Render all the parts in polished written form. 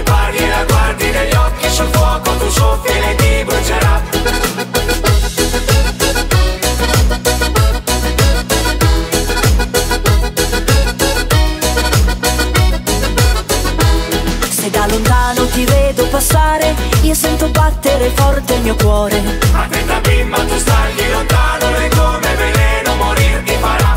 parli e la guardi negli occhi, sul fuoco tu soffi e lei ti brucerà. Se da lontano ti vedo passare, io sento battere forte il mio cuore. Attenta bimba, tu stai lontano, lei come veleno morir ti farà.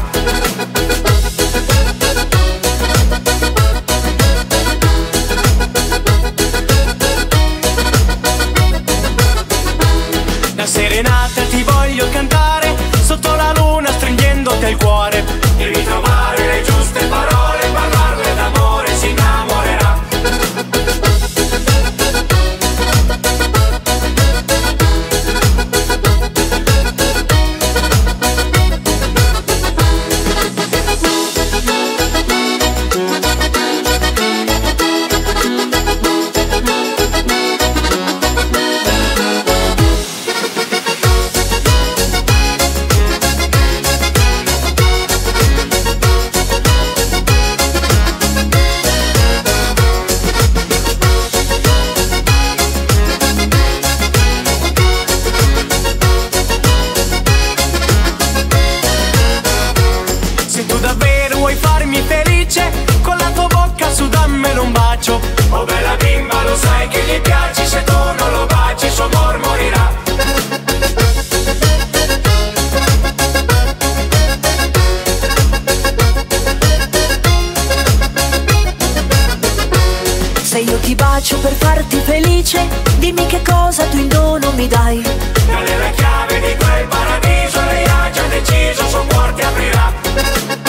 La serenata ti voglio cantare, sotto la luna stringendoti al cuore. Devi trovare le giuste parole, parlarle d'amore, si innamorerà. Oh bella bimba, lo sai che gli piaci, se tu non lo baci il suo amor morirà. Se io ti bacio per farti felice, dimmi che cosa tu in dono mi dai. Dalle la chiave di quel paradiso, lei ha già deciso, suo cuore ti aprirà.